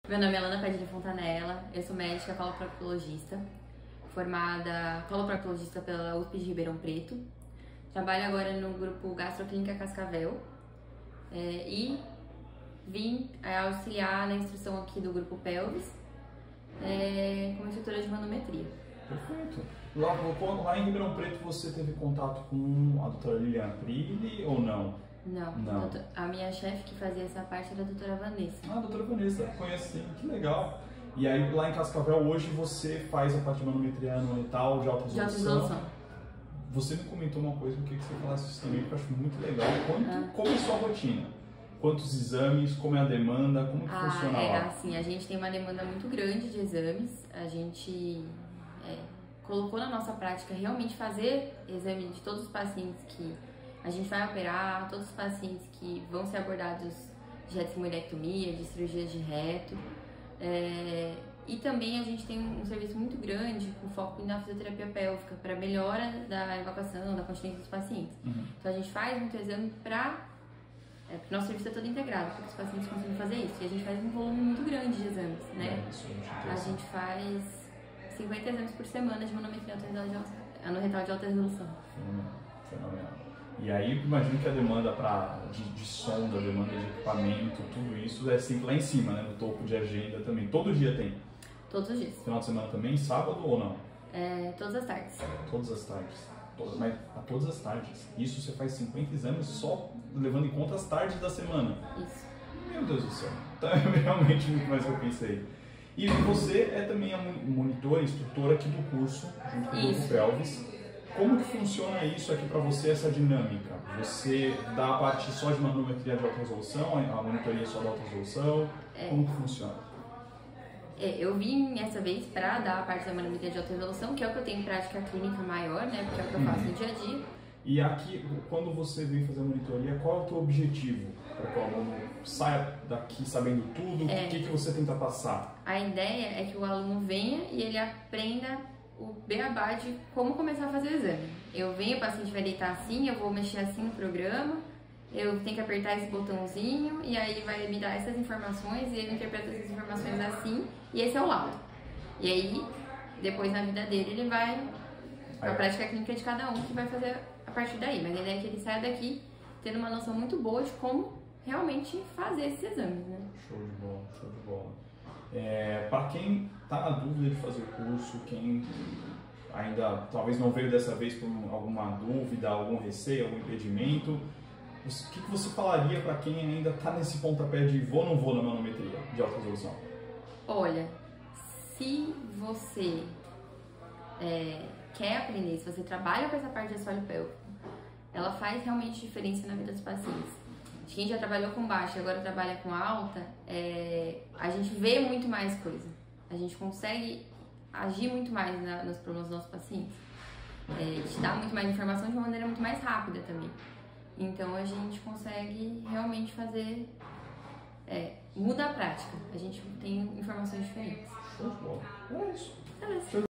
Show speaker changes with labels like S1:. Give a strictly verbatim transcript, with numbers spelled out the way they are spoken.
S1: Meu nome é Alana Padilha Fontanella, eu sou médica coloproctologista, formada coloproctologista pela U S P de Ribeirão Preto. Trabalho agora no grupo Gastroclínica Cascavel é, e vim é, auxiliar na instrução aqui do grupo Pelvis é, como instrutora de manometria.
S2: Perfeito. Lá, lá em Ribeirão Preto você teve contato com a doutora Liliana Prilli ou não?
S1: Não,
S2: Não.
S1: Doutor, a minha chefe que fazia essa parte era a doutora Vanessa.
S2: Ah, a doutora Vanessa, conheço sim, que legal. E aí lá em Cascavel hoje você faz a parte de manometria anual de alta
S1: De alta
S2: resolução.
S1: resolução.
S2: Você me comentou uma coisa, eu queria que você falasse isso também, que eu acho muito legal. Quanto,
S1: Ah.
S2: Como é a sua rotina? Quantos exames, como é a demanda, como que
S1: Ah,
S2: funciona
S1: é,
S2: lá?
S1: assim, a gente tem uma demanda muito grande de exames. A gente é, colocou na nossa prática realmente fazer exame de todos os pacientes que a gente vai operar, todos os pacientes que vão ser abordados de retinoidectomia, de cirurgia de reto. É, e também a gente tem um serviço muito grande com foco na fisioterapia pélvica, para melhora da evacuação, da continência dos pacientes.
S2: Uhum.
S1: Então a gente faz muito exame para... É, porque o nosso serviço é todo integrado, para que os pacientes consigam fazer isso. E a gente faz um volume muito grande de exames, né?
S2: É, isso, a
S1: A gente faz cinquenta exames por semana de manometria anorretal de alta resolução.
S2: Fenomenal, fenomenal. E aí, imagino que a demanda pra, de, de sonda, a demanda de equipamento, tudo isso é sempre lá em cima, né? No topo de agenda também. Todo dia tem?
S1: Todos os dias.
S2: Final de semana também? Sábado ou não?
S1: É, todas as tardes.
S2: Todas as tardes. Todas, mas a todas as tardes. Isso você faz cinquenta exames só levando em conta as tardes da semana.
S1: Isso.
S2: Meu Deus do céu. Tá realmente muito mais do que eu pensei. E você é também a monitora, instrutora aqui do curso, junto com o Grupo Pelvis. Como que funciona isso aqui para você, essa dinâmica? Você dá a parte só de manometria de alta resolução, a monitoria só de alta resolução?
S1: É.
S2: Como que funciona?
S1: É, eu vim essa vez para dar a parte da manometria de alta resolução, que é o que eu tenho em prática clínica maior, né? Porque é o que eu faço no dia a dia.
S2: E aqui, quando você vem fazer a monitoria, qual é o teu objetivo? Para que o aluno saia daqui sabendo tudo,
S1: É.
S2: o que, que você tenta passar?
S1: A ideia é que o aluno venha e ele aprenda o beabá de como começar a fazer o exame. Eu venho, o paciente vai deitar assim, eu vou mexer assim no programa, eu tenho que apertar esse botãozinho e aí vai me dar essas informações e ele interpreta essas informações assim e esse é o laudo. E aí, depois na vida dele, ele vai para a prática clínica de cada um que vai fazer a partir daí. Mas a ideia é que ele saia daqui tendo uma noção muito boa de como realmente fazer esses exames, né?
S2: Show de bola, show de bola. É, para quem está na dúvida de fazer o curso, quem ainda talvez não veio dessa vez por alguma dúvida, algum receio, algum impedimento, o que, que você falaria para quem ainda está nesse pontapé de vou ou não vou na manometria de alta resolução?
S1: Olha, se você é, quer aprender, se você trabalha com essa parte de assoalho pélvico, ela faz realmente diferença na vida dos pacientes. Quem já trabalhou com baixa e agora trabalha com alta, é, a gente vê muito mais coisa. A gente consegue agir muito mais na, nos problemas dos nossos pacientes. É, te dá muito mais informação de uma maneira muito mais rápida também. Então a gente consegue realmente fazer... É, muda a prática. A gente tem informações diferentes.
S2: Show de bola. É isso.
S1: É isso.